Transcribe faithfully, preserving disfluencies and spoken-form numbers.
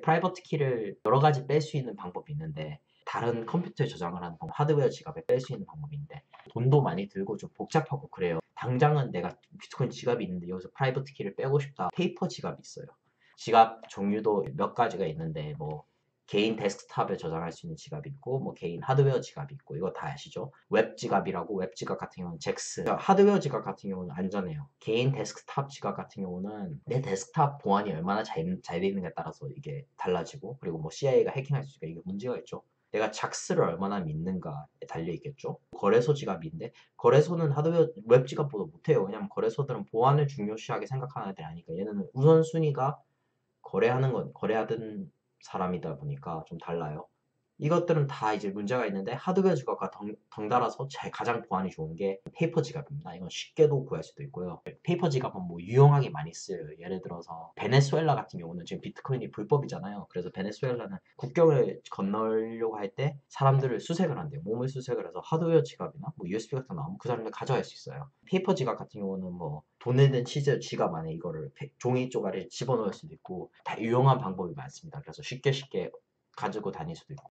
프라이버트 키를 여러 가지 뺄 수 있는 방법이 있는데 다른 컴퓨터에 저장을 하는 방법, 하드웨어 지갑에 뺄 수 있는 방법인데 돈도 많이 들고 좀 복잡하고 그래요. 당장은 내가 비트코인 지갑이 있는데 여기서 프라이버트 키를 빼고 싶다. 페이퍼 지갑이 있어요. 지갑 종류도 몇 가지가 있는데 뭐 개인 데스크탑에 저장할 수 있는 지갑이 있고 뭐 개인 하드웨어 지갑이 있고 이거 다 아시죠? 웹 지갑이라고 웹 지갑 같은 경우는 잭스, 하드웨어 지갑 같은 경우는 안전해요. 개인 데스크탑 지갑 같은 경우는 내 데스크탑 보안이 얼마나 잘, 잘 되어 있는가에 따라서 이게 달라지고 그리고 뭐 씨아이에이가 해킹할 수 있으니까 이게 문제가 있죠. 내가 잭스를 얼마나 믿는가에 달려 있겠죠. 거래소 지갑인데 거래소는 하드웨어 웹 지갑보다 못해요. 왜냐면 거래소들은 보안을 중요시하게 생각하는 애들이 아니까 얘는 우선순위가 거래하는 건 거래하던 사람이다 보니까 좀 달라요. 이것들은 다 이제 문제가 있는데 하드웨어 지갑과 덩, 덩달아서 제 가장 보안이 좋은 게 페이퍼 지갑입니다. 이건 쉽게도 구할 수도 있고요. 페이퍼 지갑은 뭐 유용하게 많이 쓰여요. 예를 들어서 베네수엘라 같은 경우는 지금 비트코인이 불법이잖아요. 그래서 베네수엘라는 국경을 건너려고 할 때 사람들을 수색을 한대요. 몸을 수색을 해서 하드웨어 지갑이나 뭐 유에스비 같은 거 나오면 그 사람들 가져갈 수 있어요. 페이퍼 지갑 같은 경우는 뭐 돈을 든 시저 지갑 안에 이거를 페- 종이 쪼가리를 집어넣을 수도 있고 다 유용한 방법이 많습니다. 그래서 쉽게 쉽게 가지고 다닐 수도 있고